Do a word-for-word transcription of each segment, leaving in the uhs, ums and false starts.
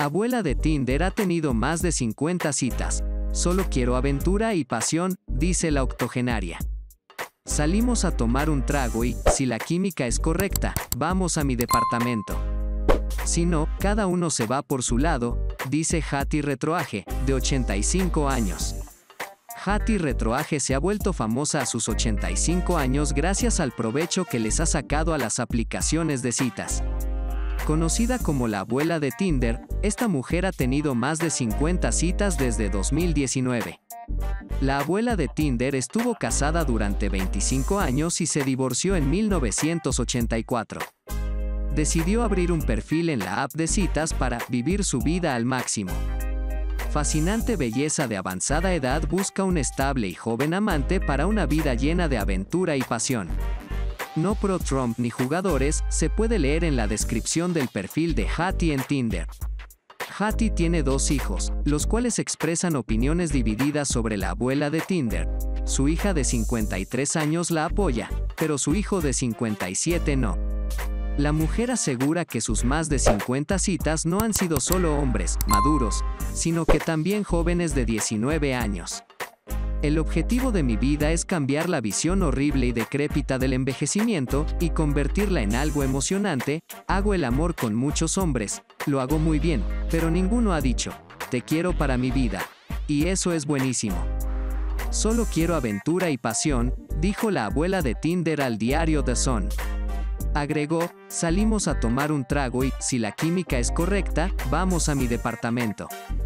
Abuela de Tinder ha tenido más de cincuenta citas. Solo quiero aventura y pasión, dice la octogenaria. Salimos a tomar un trago y, si la química es correcta, vamos a mi departamento. Si no, cada uno se va por su lado, dice Hattie Retroage, de ochenta y cinco años. Hattie Retroage se ha vuelto famosa a sus ochenta y cinco años gracias al provecho que les ha sacado a las aplicaciones de citas. Conocida como la abuela de Tinder, esta mujer ha tenido más de cincuenta citas desde dos mil diecinueve. La abuela de Tinder estuvo casada durante veinticinco años y se divorció en mil novecientos ochenta y cuatro. Decidió abrir un perfil en la app de citas para vivir su vida al máximo. Fascinante belleza de avanzada edad busca un estable y joven amante para una vida llena de aventura y pasión. No pro Trump ni jugadores, se puede leer en la descripción del perfil de Hattie en Tinder. Hattie tiene dos hijos, los cuales expresan opiniones divididas sobre la abuela de Tinder. Su hija de cincuenta y tres años la apoya, pero su hijo de cincuenta y siete no. La mujer asegura que sus más de cincuenta citas no han sido solo hombres maduros, sino que también jóvenes de diecinueve años. El objetivo de mi vida es cambiar la visión horrible y decrépita del envejecimiento y convertirla en algo emocionante. Hago el amor con muchos hombres, lo hago muy bien, pero ninguno ha dicho, te quiero para mi vida. Y eso es buenísimo. Solo quiero aventura y pasión, dijo la abuela de Tinder al diario The Sun. Agregó, salimos a tomar un trago y, si la química es correcta, vamos a mi departamento.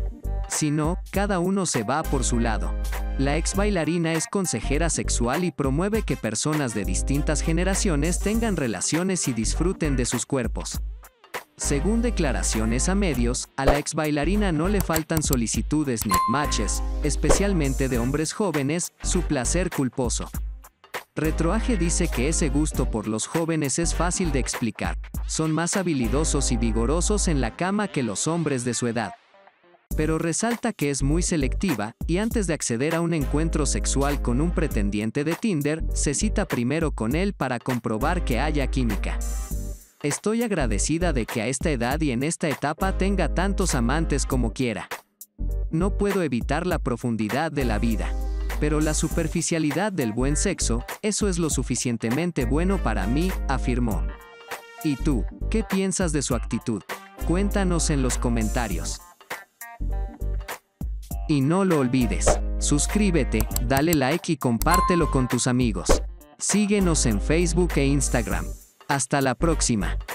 Si no, cada uno se va por su lado. La ex bailarina es consejera sexual y promueve que personas de distintas generaciones tengan relaciones y disfruten de sus cuerpos. Según declaraciones a medios, a la ex bailarina no le faltan solicitudes ni matches, especialmente de hombres jóvenes, su placer culposo. Retroage dice que ese gusto por los jóvenes es fácil de explicar. Son más habilidosos y vigorosos en la cama que los hombres de su edad. Pero resalta que es muy selectiva, y antes de acceder a un encuentro sexual con un pretendiente de Tinder, se cita primero con él para comprobar que haya química. Estoy agradecida de que a esta edad y en esta etapa tenga tantos amantes como quiera. No puedo evitar la profundidad de la vida. Pero la superficialidad del buen sexo, eso es lo suficientemente bueno para mí, afirmó. ¿Y tú, qué piensas de su actitud? Cuéntanos en los comentarios. Y no lo olvides, suscríbete, dale like y compártelo con tus amigos. Síguenos en Facebook e Instagram. Hasta la próxima.